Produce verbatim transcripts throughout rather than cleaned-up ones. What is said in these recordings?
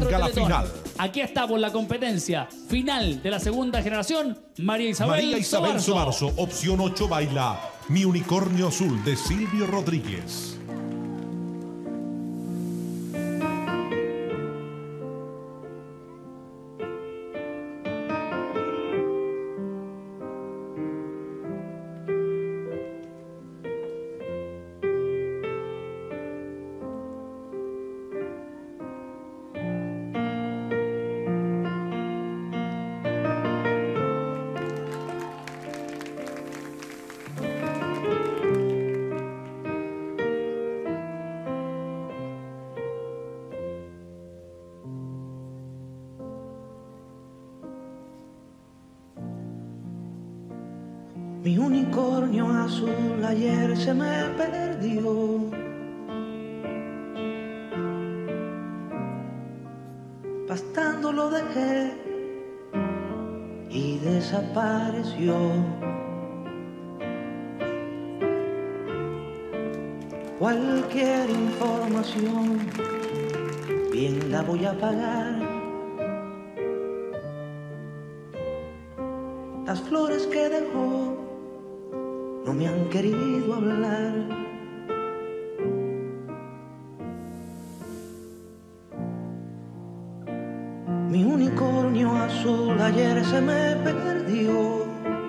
La Teletón. final. Aquí está por la competencia final de la segunda generación, María Isabel, María Isabel Sobarzo. Sobarzo, opción ocho, baila Mi Unicornio Azul de Silvio Rodríguez. Mi unicornio azul ayer se me perdió. Pastando lo dejé y desapareció. Cualquier información bien la voy a pagar. Las flores que dejó no me han querido hablar. Mi unicornio azul ayer se me perdió.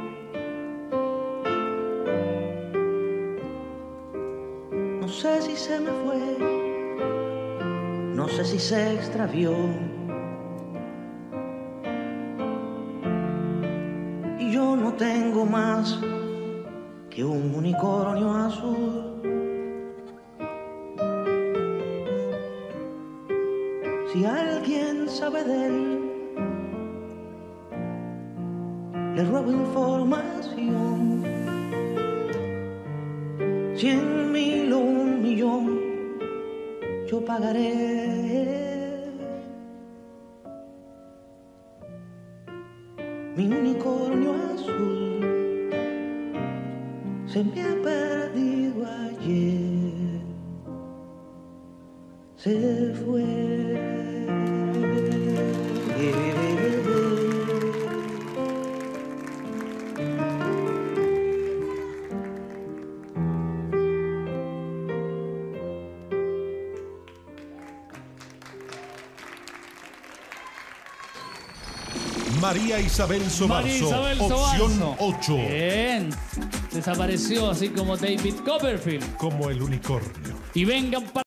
No sé si se me fue, no sé si se extravió. Y yo no tengo más que un unicornio azul. Si alguien sabe de él, le ruego información. Cien mil o un millón, yo pagaré. Mi unicornio azul se me ha perdido ayer, se fue. María Isabel Sobarzo, María Isabel opción Sobarzo. ocho. Bien. Desapareció así como David Copperfield. Como el unicornio. Y vengan para